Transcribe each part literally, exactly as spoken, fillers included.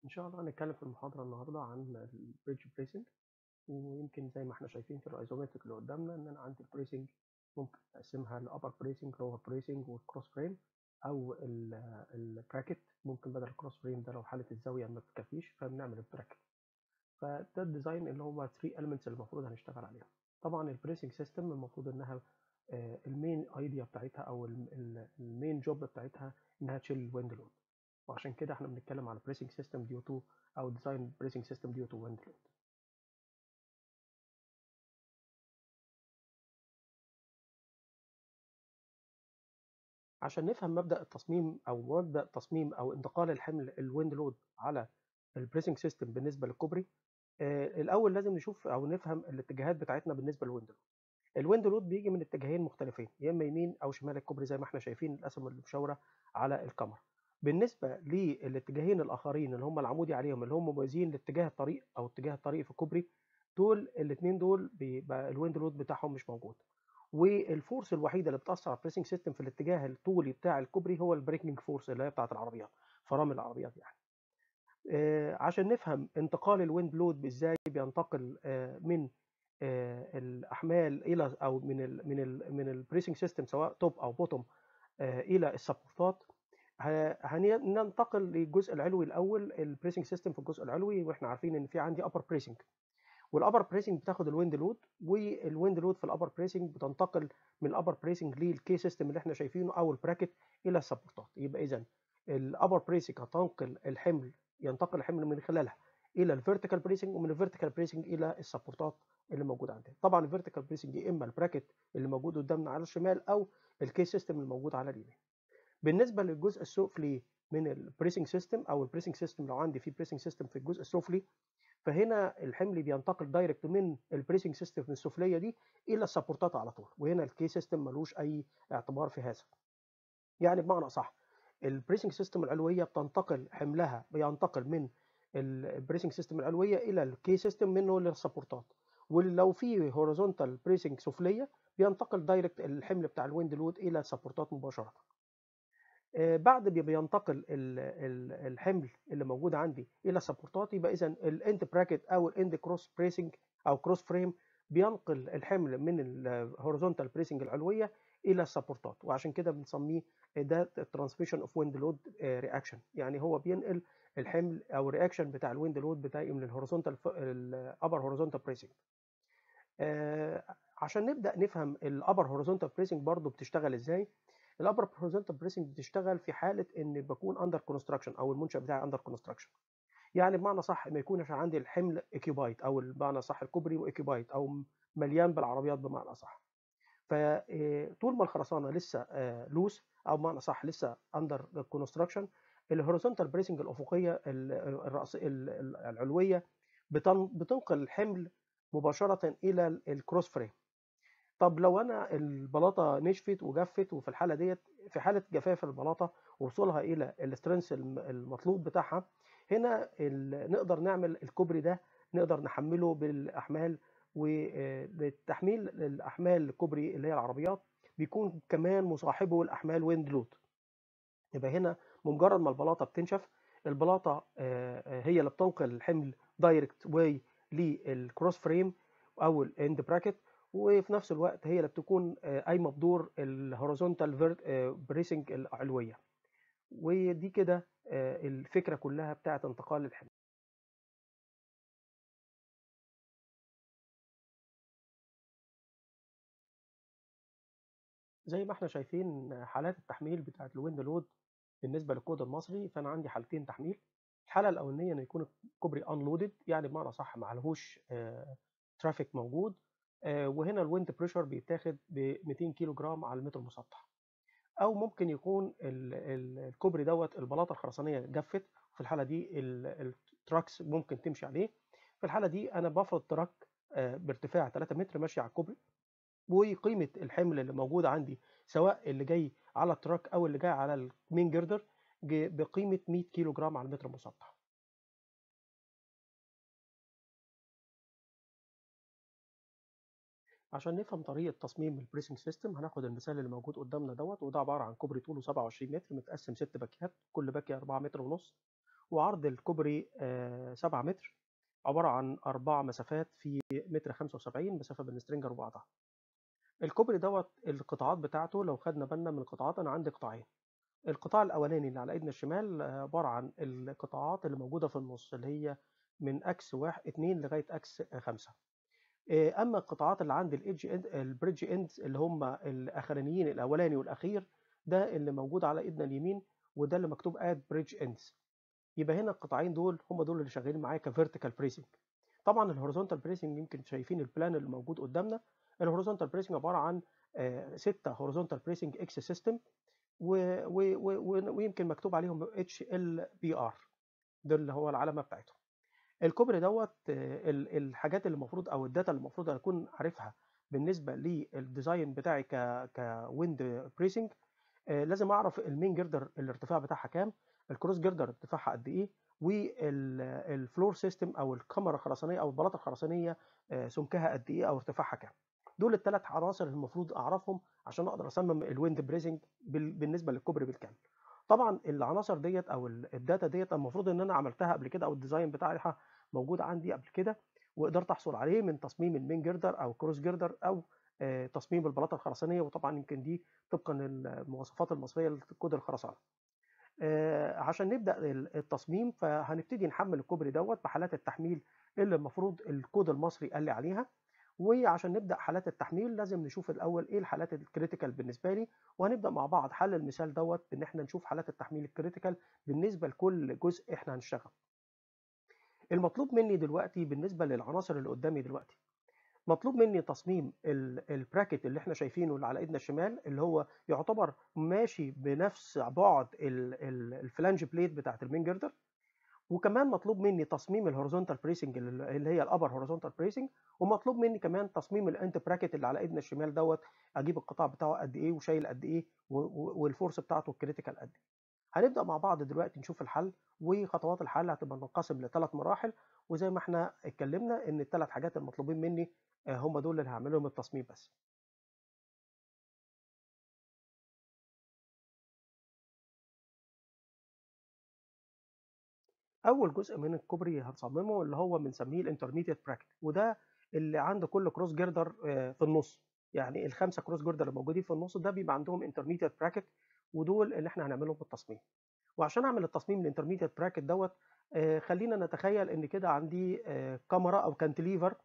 إن شاء الله هنتكلم في المحاضرة النهاردة عن البريدج بريسنج. ويمكن زي ما احنا شايفين في الايزومتريك اللي قدامنا ان انا عندي البريسنج ممكن اقسمها لابر بريسنج لور بريسنج والكروس فريم او البراكت. ممكن بدل الكروس فريم ده لو حالة الزاوية ما تكفيش فبنعمل البراكت. فده الديزاين اللي هو ثلاثة elements اللي المفروض هنشتغل عليهم. طبعا البريسنج سيستم المفروض انها المين ايديا بتاعتها او المين جوب بتاعتها انها تشيل الويند لود، وعشان كده احنا بنتكلم على بريسنج سيستم ديو تو او ديزاين بريسنج سيستم ديو تو ويند لود. عشان نفهم مبدأ التصميم او مبدأ تصميم او انتقال الحمل الويند لود على البريسنج سيستم بالنسبه للكوبري، آه الاول لازم نشوف او نفهم الاتجاهات بتاعتنا بالنسبه للويند لود. الويند لود بيجي من اتجاهين مختلفين، يا اما يمين او شمال الكوبري زي ما احنا شايفين الاسهم المشاوره على الكاميرا. بالنسبه للاتجاهين الاخرين اللي هم العمودي عليهم اللي هم موازيين لاتجاه الطريق او اتجاه الطريق في الكوبري، دول الاثنين دول بيبقى الويند لود بتاعهم مش موجود. والفورس الوحيده اللي بتاثر على البريسنج سيستم في الاتجاه الطولي بتاع الكوبري هو البريكنج فورس اللي هي بتاعه العربيات، فرامل العربيات يعني. آه عشان نفهم انتقال الويند لود ازاي بينتقل آه من آه الاحمال الى او من ال من ال من البريسنج سيستم سواء توب او بوتوم آه الى السبورتات، هننتقل للجزء العلوي الاول. البريسنج سيستم في الجزء العلوي، واحنا عارفين ان في عندي ابر بريسنج، والابر بريسنج بتاخد الويند لود، والويند لود في الابر بريسنج بتنتقل من الابر بريسنج للكي سيستم اللي احنا شايفينه او البراكت الى السبورتات. يبقى اذا الابر بريسنج هتنقل الحمل، ينتقل الحمل من خلالها الى الفيرتيكال بريسنج، ومن الفيرتيكال بريسنج الى السبورتات اللي موجوده عندنا. طبعا الفيرتيكال بريسنج يا اما البراكت اللي موجود قدامنا على الشمال او الكي سيستم اللي موجود على اليمين. بالنسبه للجزء السفلي من البريسنج سيستم او البريسنج سيستم، لو عندي في بريسنج سيستم في الجزء السفلي، فهنا الحمل بينتقل دايركت من البريسنج سيستم السفليه دي الى السبورتات على طول، وهنا الكي سيستم ملوش اي اعتبار في هذا. يعني بمعنى صح، البريسنج سيستم العلويه بتنتقل حملها بينتقل من البريسنج سيستم العلويه الى الكي سيستم منه للسبورتات، ولو في هوريزونتال بريسنج سفليه بينتقل دايركت الحمل بتاع الويند لود الى السبورتات مباشره. بعد بينتقل الحمل اللي موجود عندي الى السبورتات، يبقى اذا الاند براكت او الاند كروس بريسنج او كروس فريم بينقل الحمل من الهوريزونتال بريسنج العلويه الى السبورتات، وعشان كده بنسميه ده الترانسميشن اوف ويند لود رياكشن. يعني هو بينقل الحمل او الرياكشن بتاع الويند لود بتاعي من الهوريزونتال الابر هوريزونتال بريسنج. عشان نبدا نفهم الابر هوريزونتال بريسنج برضو بتشتغل ازاي. الابر هوريزونتال بريسنج بتشتغل في حاله ان بكون اندر كونستراكشن او المنشا بتاعي اندر كونستراكشن. يعني بمعنى صح ما يكونش عندي الحمل اكيوبايت او بمعنى صح الكوبري واكيوبايت او مليان بالعربيات بمعنى صح. فطول ما الخرسانه لسه لوس او بمعنى صح لسه اندر كونستراكشن، الهوريزونتال بريسنج الافقيه الرأس العلويه بتنقل الحمل مباشره الى الكروس فريم. طب لو انا البلاطه نشفت وجفت، وفي الحاله ديت في حاله جفاف البلاطه ووصولها الى الاسترنس المطلوب بتاعها، هنا نقدر نعمل الكوبري ده، نقدر نحمله بالاحمال. وللتحميل الاحمال الكوبري اللي هي العربيات بيكون كمان مصاحبه الاحمال ويند لود. يبقى هنا بمجرد ما البلاطه بتنشف، البلاطه هي اللي بتنقل الحمل دايركت واي للكروس فريم او الاند براكت، وفي نفس الوقت هي اللي بتكون قايمه بدور الهوريزونتال بريسنج العلويه. ودي كده الفكره كلها بتاعه انتقال الحمل. زي ما احنا شايفين حالات التحميل بتاعه الويند لود بالنسبه للكود المصري، فانا عندي حالتين تحميل. الحاله الاولانيه ان يكون الكوبري انلودد، يعني بمعنى صح ما عليهوش ترافيك موجود، وهنا الويند بريشر بيتاخد ب مئتين كيلو جرام على المتر مسطح. او ممكن يكون الكوبري دوت البلاطه الخرسانيه جفت، في الحاله دي التراكس ممكن تمشي عليه. في الحاله دي انا بفرض تراك بارتفاع ثلاثة متر ماشي على الكوبري، وقيمه الحمل اللي موجود عندي سواء اللي جاي على التراك او اللي جاي على المين جردر بقيمه مئة كيلو جرام على المتر مسطح. عشان نفهم طريقه تصميم البريسنج سيستم هناخد المثال اللي موجود قدامنا دوت، وده عباره عن كوبري طوله سبعة وعشرين متر متقسم ست باكيات، كل باكيه أربعة متر ونص، وعرض الكوبري سبعة متر، عبارة عن أربع مسافات في متر خمسة وسبعين مسافة بين سترينجر وبعضها. الكوبري دوت القطاعات بتاعته لو خدنا بالنا من القطاعات، أنا عندي قطاعين. القطاع الأولاني اللي على إيدنا الشمال عبارة عن القطاعات اللي موجودة في النص، اللي هي من أكس واحد اتنين لغاية أكس خمسة. أما القطاعات اللي عند الإيدج إند البريدج إندز اللي هم الأخرانيين، الأولاني والأخير، ده اللي موجود على إيدنا اليمين، وده اللي مكتوب اد بريدج إندز. يبقى هنا القطاعين دول هم دول اللي شغالين معايا كفيرتيكال بريسنج. طبعا الهوريزونتال بريسنج يمكن شايفين البلان اللي موجود قدامنا. الهوريزونتال بريسنج عباره عن ستة هوريزونتال بريسنج اكس سيستم، ويمكن مكتوب عليهم اتش ال بي ار، ده اللي هو العلامه بتاعتهم. الكوبري دوت الحاجات اللي المفروض او الداتا اللي المفروض اكون عارفها بالنسبه للديزاين بتاعي ك كويند بريسنج. لازم اعرف المين جردر الارتفاع بتاعها كام، الكروس جردر ارتفاعها قد ايه، والفلور سيستم او الكاميرا الخرسانيه او البلاطه الخرسانيه سمكها قد ايه او ارتفاعها كام. دول الثلاث عناصر المفروض اعرفهم عشان اقدر اصمم الويند بريسنج بالنسبه للكوبري بالكامل. طبعا العناصر ديت او الداتا ديت المفروض ان انا عملتها قبل كده، او الديزاين بتاعها موجود عندي قبل كده، وقدرت احصل عليه من تصميم المين جردر او كروس جردر او تصميم البلاطه الخرسانيه، وطبعا يمكن دي طبقا للمواصفات المصريه لكود الخرسانه. عشان نبدا التصميم فهنبتدي نحمل الكوبري دوت بحالات التحميل اللي المفروض الكود المصري قال لي عليها. وعشان نبدا حالات التحميل لازم نشوف الاول ايه الحالات الكريتيكال بالنسبه لي، وهنبدا مع بعض حل المثال دوت بان احنا نشوف حالات التحميل الكريتيكال بالنسبه لكل جزء احنا هنشتغل. المطلوب مني دلوقتي بالنسبه للعناصر اللي قدامي دلوقتي، مطلوب مني تصميم البراكت اللي احنا شايفينه اللي على ايدنا الشمال، اللي هو يعتبر ماشي بنفس بعد الفلانج بليت بتاعت المين جردر. وكمان مطلوب مني تصميم الهوريزونتال بريسنج اللي هي الابر هوريزونتال بريسنج، ومطلوب مني كمان تصميم الانت براكت اللي على ايدنا الشمال دوت، اجيب القطاع بتاعه قد ايه وشايل قد ايه والفورس بتاعته الكريتيكال قد ايه. هنبدا مع بعض دلوقتي نشوف الحل، وخطوات الحل هتبقى منقسم لثلاث مراحل، وزي ما احنا اتكلمنا ان الثلاث حاجات المطلوبين مني هم دول اللي هعملهم التصميم بس. اول جزء من الكوبري هنصممه اللي هو بنسميه الانترميديت براكت، وده اللي عند كل كروس جردر في النص. يعني الخمسه كروس جردر اللي موجودين في النص ده بيبقى عندهم انترميديت براكت، ودول اللي احنا هنعملهم في التصميم. وعشان اعمل التصميم الانترميديت براكت دوت، خلينا نتخيل ان كده عندي كاميرا او كانتليفر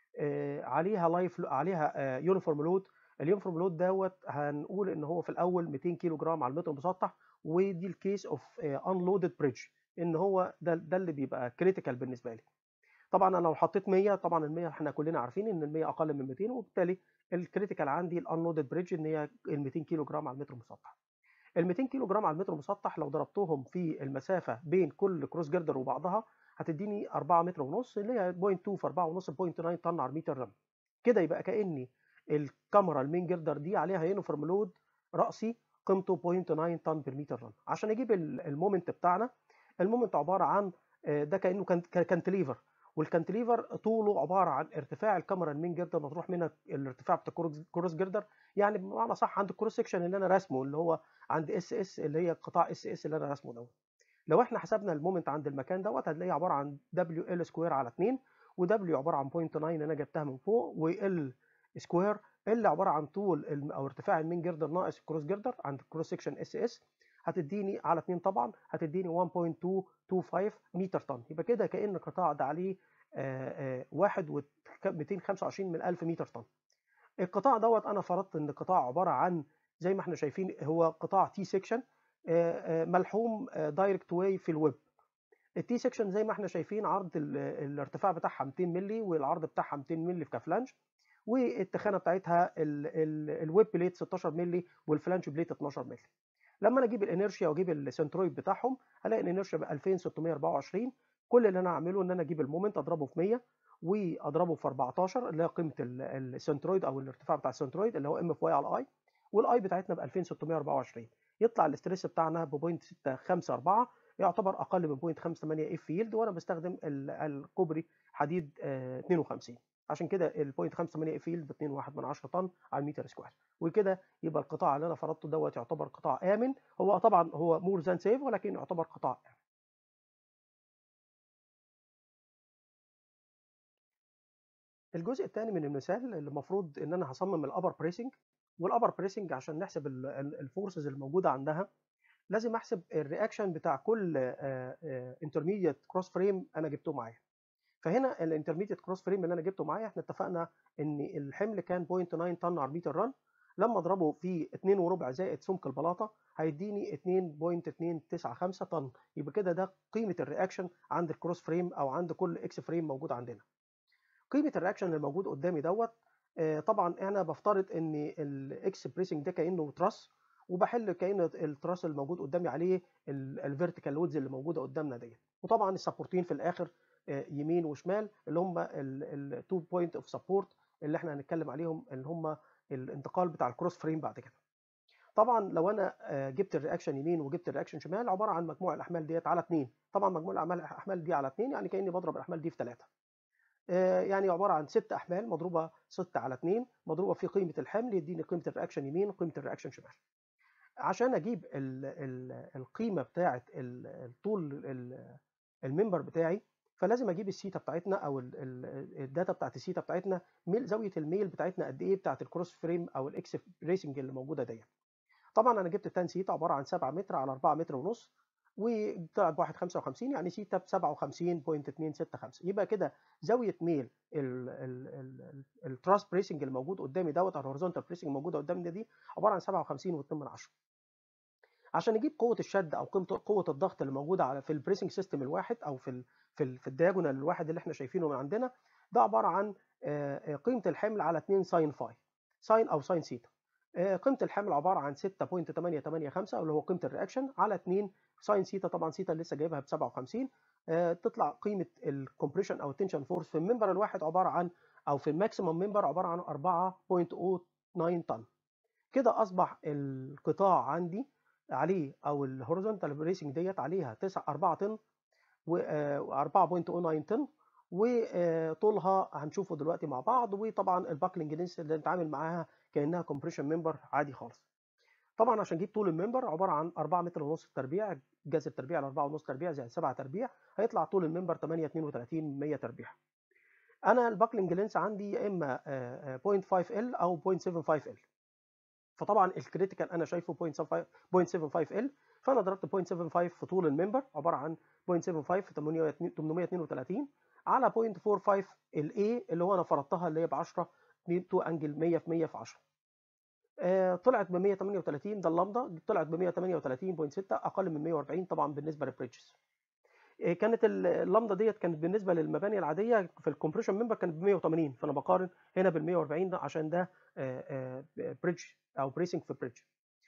عليها لايف عليها يونيفورم لود. اليونيفورم لود دوت هنقول ان هو في الاول مئتين كيلو جرام على المتر المسطح، ودي الكيس اوف انلودد بريدج، ان هو ده ده اللي بيبقى كريتيكال بالنسبه لي. طبعا انا لو حطيت مية، طبعا ال مية احنا كلنا عارفين ان ال مية اقل من مئتين، وبالتالي الكريتيكال عندي الانلودد بريدج ان هي ال مئتين كيلو جرام على المتر المسطح. ال مئتين كيلو جرام على المتر المسطح لو ضربتهم في المسافه بين كل كروس جردر وبعضها هتديني أربعة متر ونص، اللي هي صفر فاصلة اتنين في أربعة ونص صفر فاصلة تسعة طن على المتر رمل. كده يبقى كاني الكاميرا المين جردر دي عليها يونيفورم لود راسي قيمته صفر فاصلة تسعة طن بالمتر رن. عشان اجيب المومنت بتاعنا، المومنت عباره عن ده كانه كانتليفر، والكانتليفر طوله عباره عن ارتفاع الكاميرا المين جردر مطروح منها الارتفاع بتاع الكروس جردر. يعني بمعنى صح عند الكروس سكشن اللي انا راسمه اللي هو عند اس اس، اللي هي قطاع اس اس اللي انا راسمه دوت. لو احنا حسبنا المومنت عند المكان دوت هتلاقيه عباره عن دبليو ال سكوير على اتنين، ودبليو عباره عن صفر فاصلة تسعة انا جبتها من فوق، وال سكوير ال عباره عن طول او ارتفاع المين جردر ناقص الكروس جردر عند الكروس سكشن اس اس، هتديني على اتنين طبعا هتديني واحد فاصلة اتنين اتنين خمسة متر طن. يبقى كده كأن القطاع ده عليه واحد ومئتين وخمسة وعشرين من ألف متر طن. القطاع دوت انا فرضت ان القطاع عباره عن زي ما احنا شايفين هو قطاع تي سيكشن ملحوم دايركت واي في الويب. التي سيكشن زي ما احنا شايفين عرض الارتفاع بتاعها مئتين مللي، والعرض بتاعها مئتين مللي في كفلانج، والتخانه بتاعتها الويب بليت ستاشر مللي والفلانج بليت اتناشر مللي. لما انا اجيب الانيرشيا واجيب السنترويد بتاعهم هلاقي الانيرشيا ب ألفين وستمية وأربعة وعشرين. كل اللي انا اعمله ان انا اجيب المومنت اضربه في مية واضربه في أربعتاشر اللي هي قيمه السنترويد او الارتفاع بتاع السنترويد اللي هو ام اف واي على اي، والاي بتاعتنا ب ألفين وستمية وأربعة وعشرين. يطلع الاستريس بتاعنا ب صفر فاصلة ستة خمسة أربعة، يعتبر اقل من صفر فاصلة خمسة ثمانية اف يلد، وانا بستخدم الكوبري حديد اتنين وخمسين. عشان كده ال صفر فاصلة خمسة ثمانية اف يلد ب اتنين فاصلة واحد من عشرة طن على المتر سكوير. وكده يبقى القطاع اللي انا فرضته دوت يعتبر قطاع امن. هو طبعا هو مور ذان سيف، ولكن يعتبر قطاع امن. الجزء الثاني من المثال اللي المفروض ان انا هصمم الابر بريسنج، والابر بريسنج عشان نحسب الفورسز الموجوده عندها لازم احسب الرياكشن بتاع كل انترميديت كروس فريم انا جبته معايا. فهنا الانترميديت كروس فريم اللي انا جبته معايا احنا اتفقنا ان الحمل كان صفر فاصلة تسعة طن على المتر رن، لما اضربه في اتنين وربع زائد سمك البلاطه هيديني اتنين فاصلة اتنين تسعة خمسة طن. يبقى كده ده قيمه الرياكشن عند الكروس فريم او عند كل اكس فريم موجود عندنا. قيمه الرياكشن الموجود قدامي دوت آه، طبعا انا بفترض ان الاكس بريسنج ده كانه تراس، وبحل كأن التراس الموجود قدامي عليه الفيرتيكال لودز اللي موجوده قدامنا ديت، وطبعا السبورتين في الاخر آه، يمين وشمال اللي هم التو بوينت اوف سبورت اللي احنا هنتكلم عليهم، اللي هم الانتقال بتاع الكروس فريم بعد كده. طبعا لو انا آه، جبت الرياكشن يمين وجبت الرياكشن شمال عباره عن مجموع الاحمال ديت على اتنين، طبعا مجموع الاحمال الاحمال دي على اتنين يعني كاني بضرب الاحمال دي في ثلاثة، يعني عباره عن ست احمال مضروبه ستة على اتنين مضروبه في قيمه الحمل يديني قيمه الرياكشن يمين وقيمه الرياكشن شمال. عشان اجيب ال ال القيمه بتاعه الطول الممبر بتاعي فلازم اجيب السيتا بتاعتنا او الداتا بتاعت السيتا بتاعتنا، ميل زاويه الميل بتاعتنا قد ايه بتاعت الكروس فريم او الاكس بريسنج اللي موجوده ديت. طبعا انا جبت تان سيتا عباره عن سبعة متر على اربعة متر ونص، وطلعت ب واحد فاصلة خمسة وخمسين يعني سيتا ب سبعة وخمسين فاصلة اتنين ستة خمسة. يبقى كده زاويه ميل التراس بريسنج الموجود قدامي دوت او الهوريزونتال بريسنج الموجوده قدامي دي عباره عن سبعة وخمسين فاصلة اتنين من عشرة. عشان نجيب قوه الشد او قيمه قوه الضغط اللي موجوده على في البريسنج سيستم الواحد او في ال في ال في الدياجونال الواحد اللي احنا شايفينه من عندنا، ده عباره عن قيمه الحمل على اتنين ساين فاي ساين او ساين سيتا. قيمه الحمل عباره عن ستة فاصلة تمنية تمنية خمسة اللي هو قيمه الرياكشن على اتنين ساين سيتا، طبعا سيتا لسه جايبها ب سبعة وخمسين. تطلع قيمه الكومبريشن او التنشن فورس في الممبر الواحد عباره عن او في الماكسيمم ممبر عباره عن اربعة فاصلة صفر تسعة طن. كده اصبح القطاع عندي عليه او الهوريزونتال بريسنج ديت عليها تسعة اربعة طن و اربعة فاصلة صفر تسعة طن، وطولها هنشوفه دلوقتي مع بعض. وطبعا الباكلينج لينس اللي نتعامل معاها كانها كومبريشن ممبر عادي خالص. طبعا عشان اجيب طول الممبر عباره عن اربعة متر ونص تربيع، جذر تربيع على اربعة ونص تربيع زائد سبعة تربيع هيطلع طول الممبر تمنية فاصلة اتنين وتلاتين من مية تربيع. انا الباكلينج لينس عندي يا اما صفر فاصلة خمسة ال او صفر فاصلة سبعة خمسة ال، فطبعا الكريتيكال انا شايفه صفر فاصلة سبعة خمسة ال، فانا ضربت صفر فاصلة سبعة خمسة في طول الممبر عباره عن صفر فاصلة سبعة خمسة في تمنمية اتنين وتلاتين على صفر فاصلة أربعة خمسة الاي اللي هو انا فرضتها اللي هي ب عشرة تو انجل مية في مية في عشرة. آه طلعت ب مية تمنية وتلاتين، ده اللامدا طلعت ب مية تمنية وتلاتين فاصلة ستة اقل من مية واربعين طبعا بالنسبه للبريدجز. آه كانت اللامدا ديت كانت بالنسبه للمباني العاديه في الكومبريشن ممبر كانت ب مية وتمانين، فانا بقارن هنا بال مية واربعين ده عشان ده آه آه بريدج او بريسنج في بريدج.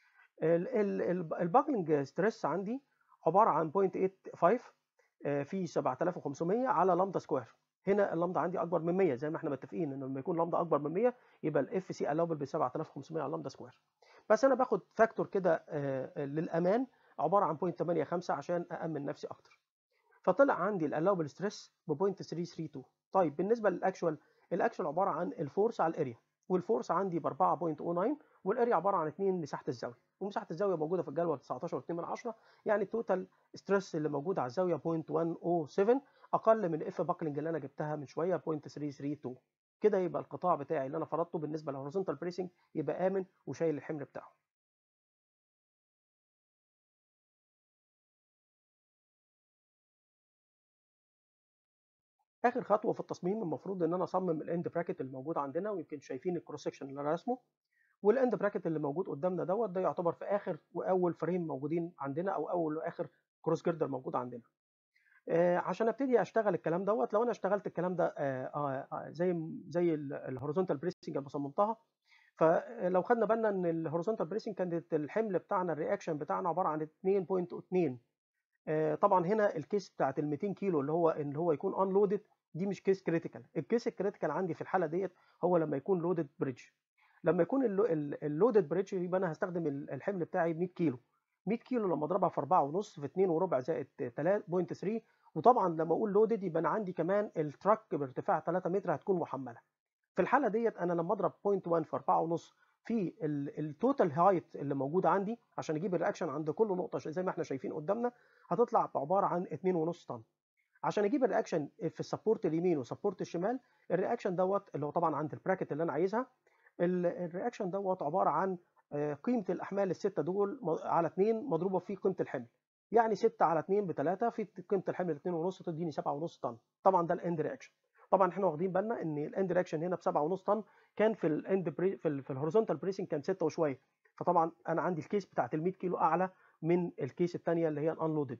الباكلينج ستريس عندي عباره عن صفر فاصلة تمنية خمسة في سبعة آلاف وخمسمية على لامدا سكوير. هنا اللامدا عندي اكبر من مية زي ما احنا متفقين ان لما يكون لامدا اكبر من مية يبقى الاف سي الاوبل ب سبعة آلاف وخمسمية على لامدا سكوير. بس انا باخد فاكتور كده للامان عباره عن صفر فاصلة تمنية خمسة عشان اامن نفسي اكتر، فطلع عندي الالاوبل ستريس ب صفر فاصلة تلاتة تلاتة اتنين. طيب بالنسبه للاكشوال، الاكشوال عباره عن الفورس على الاريا، والفورس عندي ب اربعة فاصلة صفر تسعة والاريا عباره عن اتنين مساحه الزاويه، ومساحه الزاويه موجوده في الجدول تسعتاشر فاصلة اتنين من عشرة، يعني التوتال ستريس اللي موجود على الزاويه صفر فاصلة مية وسبعة اقل من الاف باكلينج اللي انا جبتها من شويه صفر فاصلة تلاتة تلاتة اتنين. كده يبقى القطاع بتاعي اللي انا فرضته بالنسبه للهوريزونتال بريسنج يبقى امن وشايل الحمل بتاعه. اخر خطوه في التصميم المفروض ان انا اصمم الاند براكت الموجود عندنا، ويمكن شايفين الكروس سكشن اللي انا راسمه، والاند براكت اللي موجود قدامنا دوت ده يعتبر في اخر واول فريم موجودين عندنا او اول واخر كروس جيردر موجود عندنا. آه عشان ابتدي اشتغل الكلام دوت، لو انا اشتغلت الكلام ده آه آه زي زي الهوريزونتال بريسنج اللي صممتها، فلو خدنا بالنا ان الهوريزونتال بريسنج كانت الحمل بتاعنا الرياكشن بتاعنا عباره عن اتنين فاصلة اتنين. آه طبعا هنا الكيس بتاعت ال ميتين كيلو اللي هو اللي هو يكون انلودد دي مش كيس كريتيكال. الكيس الكريتيكال عندي في الحاله ديت هو لما يكون لودد بريدج. لما يكون اللودد بريدج يبقى انا هستخدم الحمل بتاعي ب مية كيلو. مية كيلو لما اضربها في اربعة ونص في اتنين وربع زائد تلاتة فاصلة تلاتة، وطبعا لما اقول لودد يبقى انا عندي كمان التراك بارتفاع تلاتة متر هتكون محمله. في الحاله ديت انا لما اضرب صفر فاصلة واحد في اربعة ونص في التوتال هايت اللي موجود عندي عشان اجيب الرياكشن عند كل نقطه زي ما احنا شايفين قدامنا هتطلع بعباره عن اتنين ونص طن. عشان اجيب الرياكشن في السبورت اليمين والسبورت الشمال، الرياكشن دوت اللي هو طبعا عند البراكت اللي انا عايزها، الرياكشن دوت عباره عن قيمه الاحمال السته دول على اتنين مضروبه في قيمه الحمل، يعني ستة على اتنين ب تلاتة في قيمه الحمل اتنين ونص تديني سبعة ونص طن. طبعا ده الاند رياكشن. طبعا احنا واخدين بالنا ان الاند رياكشن هنا ب سبعة ونص طن، كان في الاند بري في, ال في الهوريزونتال بريسنج كان ستة وشويه، فطبعا انا عندي الكيس بتاعت ال مية كيلو اعلى من الكيس الثانيه اللي هي الانلودد.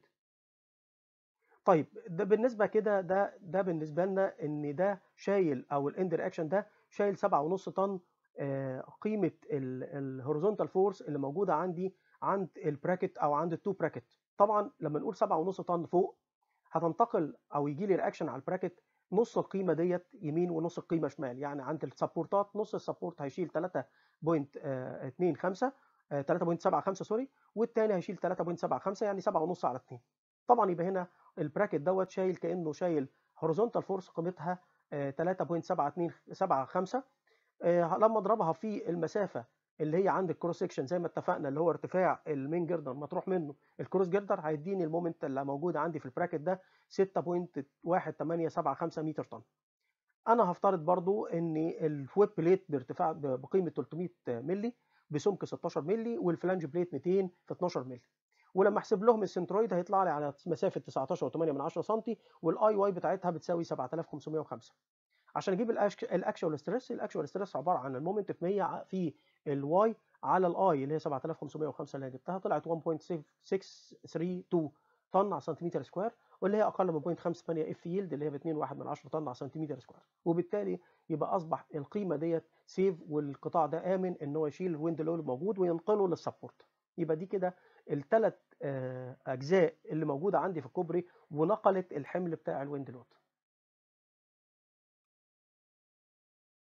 طيب ده بالنسبه كده، ده ده بالنسبه لنا ان ده شايل، او الاند رياكشن ده شايل سبعة ونص طن آه، قيمه الهوريزونتال فورس اللي موجوده عندي عند البراكت او عند التو براكت. طبعا لما نقول سبعة ونص طن فوق، هتنتقل او يجي لي رياكشن على البراكت نص القيمه ديت يمين ونص القيمه شمال، يعني عند السبورتات نص السبورت هيشيل تلاتة فاصلة اتنين خمسة تلاتة فاصلة سبعة خمسة سوري، والتاني هيشيل تلاتة فاصلة سبعة خمسة، يعني سبعة ونص على اتنين. طبعا يبقى هنا البراكت دوت شايل كانه شايل هوريزونتال فورس قيمتها تلاتة فاصلة سبعة اتنين سبعة خمسة. لما اضربها في المسافه اللي هي عند الكروس سكشن زي ما اتفقنا، اللي هو ارتفاع المين جردر مطروح منه الكروس جردر، هيديني المومنت اللي موجود عندي في البراكت ده ستة فاصلة واحد تمانية سبعة خمسة متر طن. انا هفترض برضو ان الويب بليت بارتفاع بقيمه تلتمية مللي بسمك ستاشر مللي، والفلانج بليت ميتين في اتناشر مللي، ولما احسب لهم السنترويد هيطلع لي على مسافه تسعتاشر فاصلة تمانية سم، والاي واي بتاعتها بتساوي سبعة آلاف وخمسمية وخمسة. عشان اجيب الاكشوال ستريس، الاكشوال ستريس عباره عن المومنت في مية في الواي على الاي اللي هي سبعة آلاف وخمسمية وخمسة اللي جبتها، طلعت واحد فاصلة ستة تلاتة اتنين طن على سنتيمتر سكوير، واللي هي اقل من صفر فاصلة خمسة تمانية اف يلد اللي هي ب اتنين فاصلة واحد طن على سنتيمتر سكوير. وبالتالي يبقى اصبح القيمه ديت سيف، والقطاع ده امن ان هو يشيل الويند لود الموجود وينقله للسبورت. يبقى دي كده الثلاث اجزاء اللي موجوده عندي في الكوبري ونقلت الحمل بتاع الويند لود.